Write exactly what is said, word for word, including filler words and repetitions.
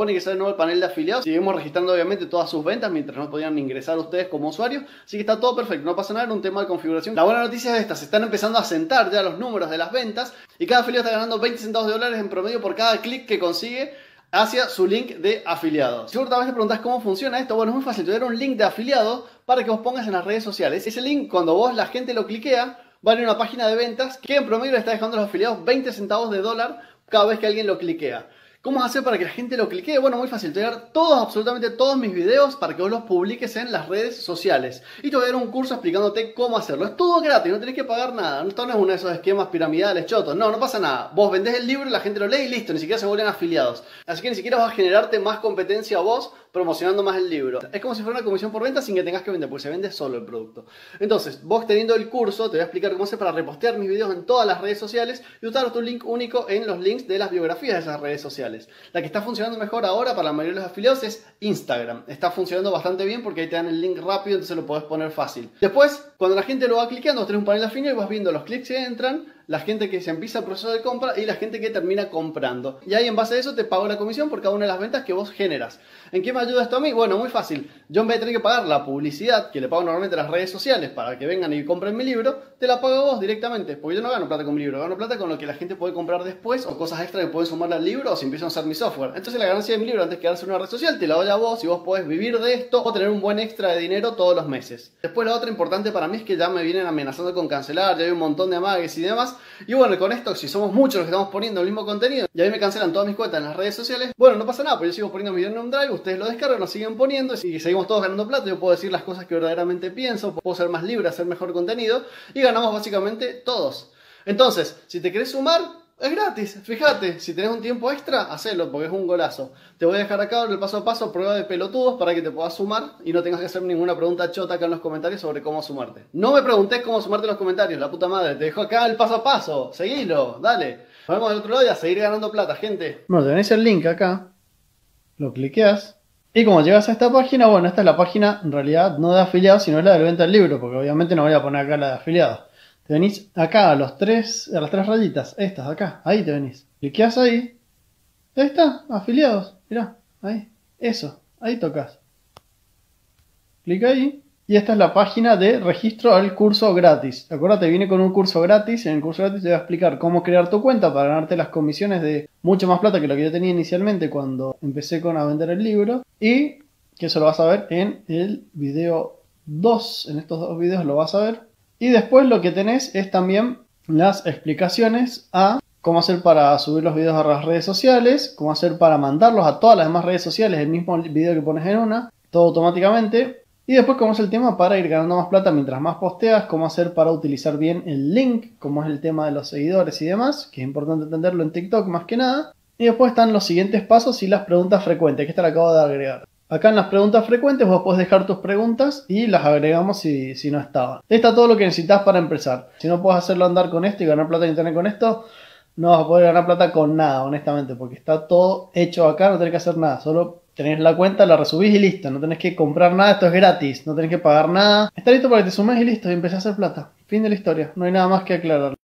Pone que sale nuevo el panel de afiliados. Seguimos registrando obviamente todas sus ventas mientras no podían ingresar ustedes como usuarios. Así que está todo perfecto, no pasa nada, en un tema de configuración. La buena noticia es esta, se están empezando a sentar ya los números de las ventas y cada afiliado está ganando veinte centavos de dólares en promedio por cada clic que consigue hacia su link de afiliados. Si vos te preguntás cómo funciona esto, bueno, es muy fácil. Te voy a dar un link de afiliado para que vos pongas en las redes sociales. Ese link, cuando vos la gente lo cliquea, va a ir a una página de ventas que en promedio le está dejando a los afiliados veinte centavos de dólar cada vez que alguien lo cliquea. ¿Cómo hacer para que la gente lo cliquee? Bueno, muy fácil. Te voy a dar todos, absolutamente todos mis videos para que vos los publiques en las redes sociales. Y te voy a dar un curso explicándote cómo hacerlo. Es todo gratis, no tenés que pagar nada. Esto no es uno de esos esquemas piramidales chotos. No, no pasa nada. Vos vendés el libro, la gente lo lee y listo. Ni siquiera se vuelven afiliados. Así que ni siquiera vas a generarte más competencia a vos promocionando más el libro. Es como si fuera una comisión por venta sin que tengas que vender, porque se vende solo el producto. Entonces, vos teniendo el curso, te voy a explicar cómo hacer para repostear mis videos en todas las redes sociales y usar tu link único en los links de las biografías de esas redes sociales. La que está funcionando mejor ahora para la mayoría de los afiliados es Instagram. Está funcionando bastante bien porque ahí te dan el link rápido, entonces lo podés poner fácil. Después, cuando la gente lo va clicando, vos tenés un panel de afiliados y vas viendo los clics que entran, la gente que se empieza el proceso de compra y la gente que termina comprando. Y ahí en base a eso te pago la comisión por cada una de las ventas que vos generas. ¿En qué me ayuda esto a mí? Bueno, muy fácil. Yo en vez de tener que pagar la publicidad que le pago normalmente a las redes sociales para que vengan y compren mi libro, te la pago a vos directamente. Porque yo no gano plata con mi libro, gano plata con lo que la gente puede comprar después o cosas extra que pueden sumar al libro o si empiezan a usar mi software. Entonces la ganancia de mi libro antes de quedarse en una red social te la doy a vos y vos podés vivir de esto o tener un buen extra de dinero todos los meses. Después la otra importante para mí es que ya me vienen amenazando con cancelar, ya hay un montón de amagues y demás. Y bueno, con esto, si somos muchos los que estamos poniendo el mismo contenido y a mí me cancelan todas mis cuentas en las redes sociales, bueno, no pasa nada, porque yo sigo poniendo mi video en un drive, ustedes lo descargan, lo siguen poniendo y seguimos todos ganando plata. Yo puedo decir las cosas que verdaderamente pienso, puedo ser más libre, hacer mejor contenido y ganamos básicamente todos. Entonces, si te querés sumar, es gratis, fíjate, si tenés un tiempo extra, hacelo porque es un golazo. Te voy a dejar acá el paso a paso, prueba de pelotudos para que te puedas sumar y no tengas que hacer ninguna pregunta chota acá en los comentarios sobre cómo sumarte. No me preguntes cómo sumarte en los comentarios, la puta madre, te dejo acá el paso a paso, seguilo, dale. Nos vemos del otro lado y a seguir ganando plata, gente. Bueno, tenés el link acá, lo cliqueas y como llegas a esta página, bueno, esta es la página en realidad no de afiliados, sino es la de venta del libro, porque obviamente no voy a poner acá la de afiliados. Te venís acá a, los tres, a las tres rayitas, estas acá, ahí te venís. Cliqueas ahí, ahí está, afiliados, mirá, ahí, eso, ahí tocas. Clica ahí y esta es la página de registro al curso gratis. Acuérdate, viene con un curso gratis, en el curso gratis te voy a explicar cómo crear tu cuenta para ganarte las comisiones de mucho más plata que lo que yo tenía inicialmente cuando empecé con a vender el libro. Y que eso lo vas a ver en el video dos, en estos dos videos lo vas a ver. Y después lo que tenés es también las explicaciones a cómo hacer para subir los videos a las redes sociales, cómo hacer para mandarlos a todas las demás redes sociales, el mismo video que pones en una, todo automáticamente. Y después cómo es el tema para ir ganando más plata mientras más posteas, cómo hacer para utilizar bien el link, cómo es el tema de los seguidores y demás, que es importante entenderlo en TikTok más que nada. Y después están los siguientes pasos y las preguntas frecuentes, que esta la acabo de agregar. Acá en las preguntas frecuentes vos podés dejar tus preguntas y las agregamos si, si no estaban. Está todo lo que necesitas para empezar. Si no puedes hacerlo andar con esto y ganar plata en internet con esto, no vas a poder ganar plata con nada, honestamente, porque está todo hecho acá, no tenés que hacer nada. Solo tenés la cuenta, la resubís y listo. No tenés que comprar nada, esto es gratis, no tenés que pagar nada. Está listo para que te sumes y listo, y empecé a hacer plata. Fin de la historia, no hay nada más que aclarar.